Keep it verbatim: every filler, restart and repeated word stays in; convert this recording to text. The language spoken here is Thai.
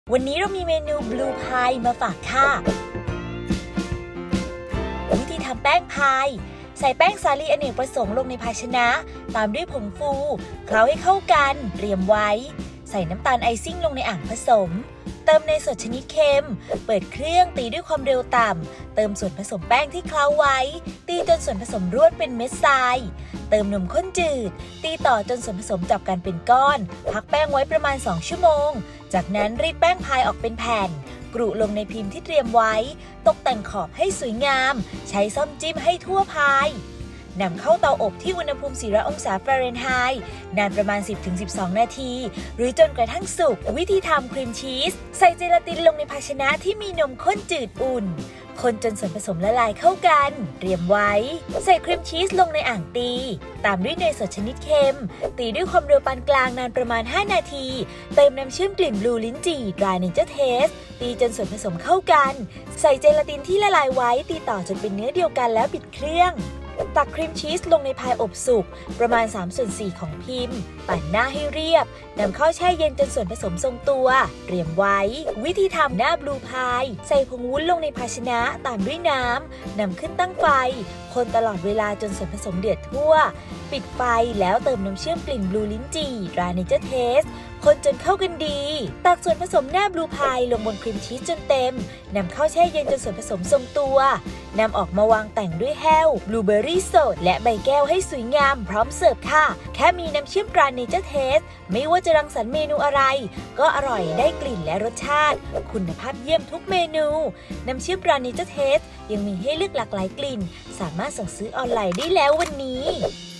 วันนี้เรามีเมนูบลูพายมาฝากค่ะวิธีทำแป้งพายใส่แป้งสาลีอเนกประสงค์ลงในภาชนะตามด้วยผงฟูเคล้าให้เข้ากันเตรียมไว้ใส่น้ำตาลไอซิ่งลงในอ่างผสมเติมเนยสดชนิดเค็มเปิดเครื่องตีด้วยความเร็วต่ำเติมส่วนผสมแป้งที่เคล้าไว้ตีจนส่วนผสมร่วนเป็นเม็ดทรายเติมนมข้นจืดตีต่อจนส่วนผสมจับกันเป็นก้อนพักแป้งไว้ประมาณสองชั่วโมงจากนั้นรีดแป้งพายออกเป็นแผ่นกรุลงในพิมพ์ที่เตรียมไว้ตกแต่งขอบให้สวยงามใช้ส้อมจิ้มให้ทั่วพายนำเข้าเตาอบที่อุณหภูมิสี่ร้อยองศาฟาเรนไฮต์นานประมาณ สิบถึงสิบสอง นาทีหรือจนกระทั่งสุกวิธีทำครีมชีสใส่เจลาตินลงในภาชนะที่มีนมข้นจืดอุ่นคนจนส่วนผสมละลายเข้ากันเตรียมไว้ใส่ครีมชีสลงในอ่างตีตามด้วยเนยสดชนิดเค็มตีด้วยความเร็วปานกลางนานประมาณห้านาทีเติมน้ำเชื่อมกลิ่นบลูลิ้นจี่ดรายเนเจอร์เทสตีจนส่วนผสมเข้ากันใส่เจลาตินที่ละลายไว้ตีต่อจนเป็นเนื้อเดียวกันแล้วปิดเครื่องตักครีมชีสลงในพายอบสุกประมาณสามส่วนสี่ของพิมพ์ปั่นหน้าให้เรียบนำเข้าแช่เย็นจนส่วนผสมทรงตัวเตรียมไว้วิธีทำหน้าบลูพายใส่ผงวุ้นลงในภาชนะตามด้วยน้ำนำขึ้นตั้งไฟคนตลอดเวลาจนส่วนผสมเดือดทั่วปิดไฟแล้วเติมน้ำเชื่อมกลิ่นบลูลิ้นจี่ราเนเจอร์เทสคนจนเข้ากันดีตักส่วนผสมหน้าบลูพายลงบนครีมชีสจนเต็มนำเข้าแช่เย็นจนส่วนผสมทรงตัวนำออกมาวางแต่งด้วยแห้วบลูเบอร์รี่สดและใบแก้วให้สวยงามพร้อมเสิร์ฟค่ะแค่มีน้ำเชื่อมตราเนเจอร์เทสไม่ว่าจะรังสรรค์เมนูอะไรก็อร่อยได้กลิ่นและรสชาติคุณภาพเยี่ยมทุกเมนูน้ำเชื่อมตราเนเจอร์เทสยังมีให้เลือกหลากหลายกลิ่นสามารถสั่งซื้อออนไลน์ได้แล้ววันนี้